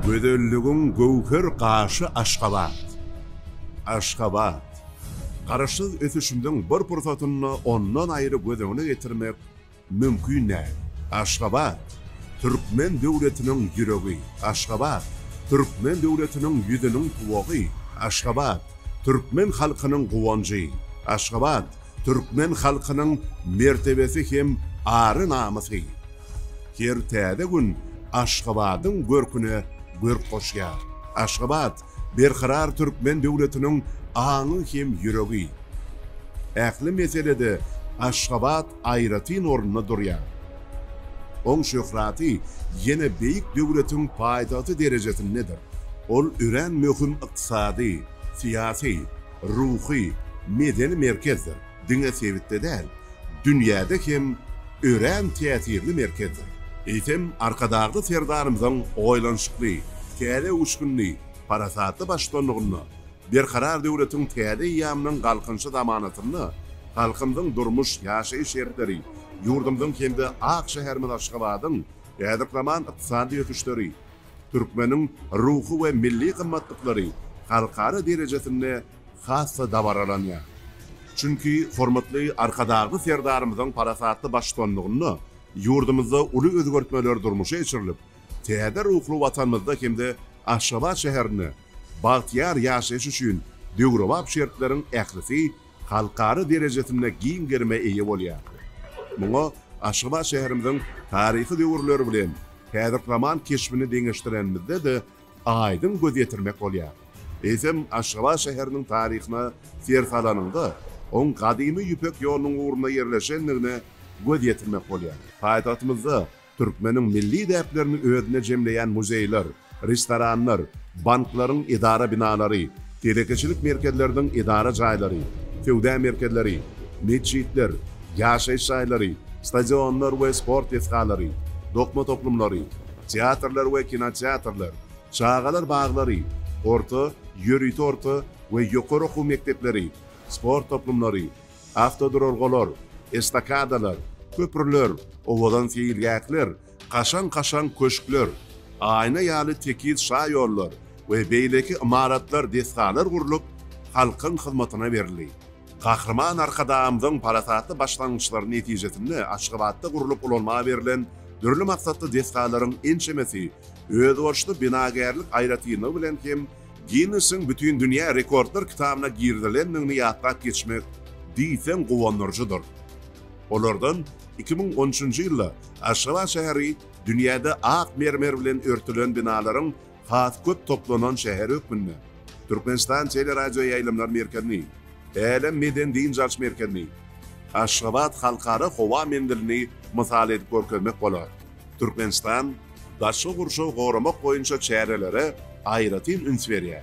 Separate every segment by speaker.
Speaker 1: Gödellüğün gövher qaşı Aşgabat. Aşgabat. Qarışıq ötüşünden bir fırsatını ondan ayrı gözüne getirmek mümkün değil. Aşgabat, Türkmen devletinin yüreği. Aşgabat, Türkmen devletinin yüzünün tuvağı. Aşgabat, Türkmen halkının kuvancı. Aşgabat, Türkmen halkının mertebesi hem arı namusu. Her täze gün Aşgabat'ın görküne görk koşýar. Aşgabat, berqarar Türkmen devletinin aňy hem yüreği. Ähli meselede Aşgabat aýratyn ornuna durýar. Oň şöhraty ýene beýik döwletiň paýtagty derejesindedir. Ol üren möhüm ykdysady, siýasy, ruhy, medeni merkezdir. Diňe sebitde däl, dünýäde hem ören täsirli merkezdir. Eýtem arkadagy serdarymyzyň oýlanşykly, käle uçkunly, parasatly başlanmagyny, berqarar döwletiň täze ýamynyň galkynçy zamanatyny, halkymyň durmuş ýaşaýyş şertleri, yurdumyň kendi ak şäherimiz Aşgabatyň ýa-da ykdysady ýetişleri, Türkmeniň ruhy we milli gymmatlyklary halkara derejesinde hassa dabaralanýar. Çünki hormatly arkadagy serdarymyzyň parasatly başlanmagyny yurdumyzda uly özgörtmeler durmuşa geçirilip, täze ruhly watanymyzda hemde Aşgabat şäherini bagtyar ýaşaýyş üçin döwrewap şertleriň ählisi halkara derejesinde giň germe eýe bolýar. Muňa Aşgabat şäherimiziň taryhy döwürleri bilen häzir zaman keşbini deňeşdirenmizde de aýdyn göz ýetirmek bolýar. Eýsem Aşgabat şäheriniň taryhyna sersalanyňda on gadymy ýüpek ýolunyň uğruna ýerleşenligine göz ýetirmek bolýar. Paýtagtymyzda Türkmeniň milli däplerini özüne jemleýän muzeýler, restoranlar, banklaryň idara binalary, telekeçilik merkezleriň idara jaýlary, fewda merkezleri, mesjidler, ýaşaýyş jaýlary, stadionlar we sport ýetgalary, dokma toplumlary, teatrlar we kinoteatrlar, çağalar baglary, orta, ýörüýti orta we ýokary okuw mekdepleri, sport toplumlary, avtodurorgalar, estakadalar, köprüler, owadan fiýilgäkler, kaşan köşkler, aýna ýaly tekil şaýollar we beýleki imaratlar desgalar gurulyp halkyň hyzmatyna berildi. Gahrman arkadamyzyň parasatly başlangyçlary netijesinde Aşgabatda gurulyp ulanmaga berilen dürli maksatly desgalaryň ençemesi öz borçly binagärlik aýratyny bilen hem Guinness'in bütün dünýä rekordlar kitabyna girdilenligini ýatlap geçmek diýsen gowandyrjydyr. Olardan 2013-nji ýylda Aşgabat şäheri dünýäde ak mermer bilen örtülen binalaryň has köp toplanan şäher hökmünde. Türkmenistan teleradio ýaýlamlar merkezini, Elem meden diýinjaç merkezini, Aşgabat halkara howa mendilini mysal edip görkezmek bolar. Türkmenistan daşy gurşaw goramak boýunça çärelere aýratyn üns berýär.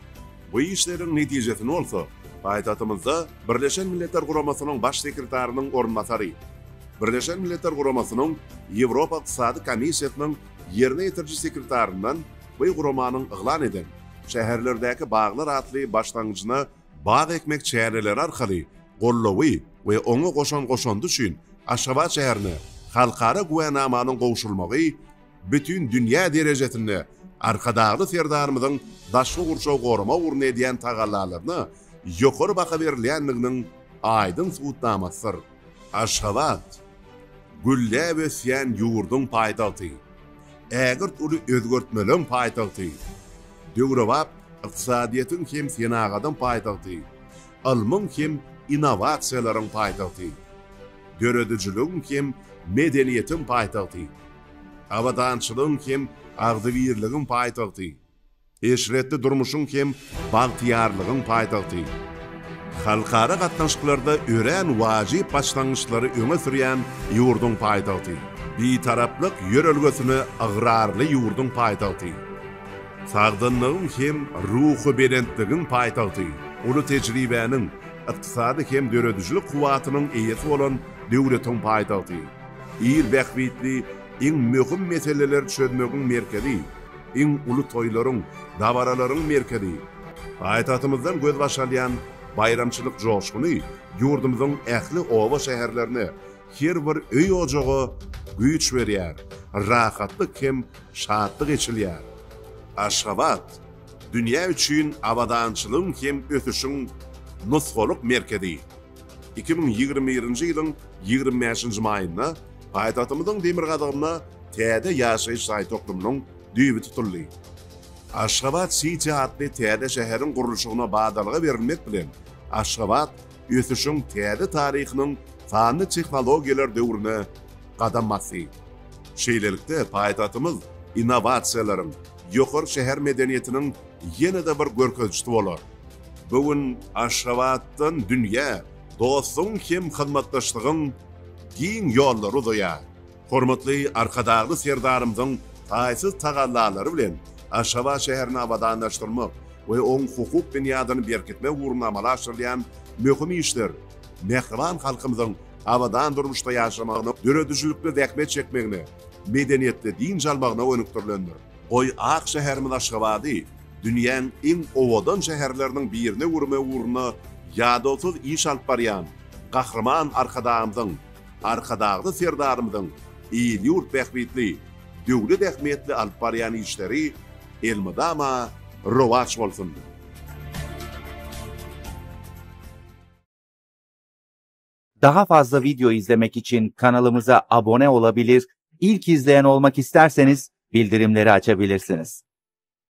Speaker 1: Bu işleriň netijesini bolsa, paýtagtymyzda Birleşen Milletler Guramasynyň baş sekretarynyň ornmasary, Birleşen Milletler Guramasynyň Ýewropa Ykdysady Komissiýasynyň ýerine ýetirji sekretaryndan bu guramanyň yglan eden şäherlerdäki baglar atly başlangyjyna bag ekmek çäreleri arkaly gollawy we oňa goşan düşün Aşgabat şäherini halkara güwenamanyň gowşulmagy bütün dünýä derejesinde arkadagy serdarymyzyň daşly gurşaw gorama urun edýän tagallalaryny ýokary baka berilýänliginiň aýdyn subutnamasydyr. Aşgabat gülle besýän ýurdun paýtagty, ägirt uly özgörtmeleň paýtagty, döwrewap ykdysadyýetyň hem senagadyň paýtagty, ilmiň hem innovasiýalaryň paýtagty, döredijiligiň hem medeniýetiň paýtagty, awadançylygyň hem agdybirligiň paýtagty, eşretli durmuşyň hem bagtyarlygyň paýtagty, halkara gatnaşyklarda ören wajyp başlangyçlary öňe sürýän ýurdun paýtagty, bitaraplyk ýörelgesini agrarly ýurdun paýtagty, sagdynlygyň hem ruhy berentligiň paýtagty, uly tejribäniň, ykdysady hem döredijilik kuwatynyň eýesi bolan döwletiň paýtagty, ir bähbitli iň möhüm meseleler çözmegiň merkezi, iň uly toýlaryň, dabaralaryň merkezi. Paýtagtymyzdan göz başalýan bayramçylyk joşguny ýurdumyzyň ähli owa şäherlerine her bir öý ojagy güýç berýär, rahatlyk hem şadlyk geçilýär. Aşgabat, dünya üçün abadançılığın hem ötüşün nusxoluk merkezi. 2021-nji ýylyň 25-nji maýynda paýtagtymyzyň Demirgadagynda täze ýaşaýyş saýtoklunyň düýbi tutuldy. Aşgabat City adly täze şäheriň gurulşygyna badalyga berilmek bilen Aşgabat ötüşüň täze taryhynyň fanny tehnologiýalar döwrüne gadam basdy. Şeýlelikde paýtagtymyz innovasiýalaryň, ýokary şäher medeniýetiniň ýene-de bir görkezçisi bolar. Bugün Aşgabatdan dünýä dostun hem hyzmatdaşlygyň giň ýollary uzaýar. Hormatly arkadagly serdarymyzyň taýsyz tagallalary bilen Aşgabat şäherini abadanlaşdyrmak we oň hukuk binýadyny berkitmek ugruna amalaşdyrýan möhüm işler mehriban halkymyzyň abadan durmuşda ýaşamagyny, döredüzlükde däkmet çekmegini, medeniýetde din jalmagyna önükdirlendir. Oy ak şäherimiz Aşgabaty dünýäň iň owadan şäherleriniň birine urme ugruna ýadotsuz iş alyp barýan gahrman arkadagly serdarymyzyň ýurt bähbitli, döwlet ähmiýetli alyp barýan işleri elmydama rowaç bolsun.
Speaker 2: Daha fazla video izlemek için kanalımıza abone olabilir, ilk izleyen olmak isterseniz bildirimleri açabilirsiniz.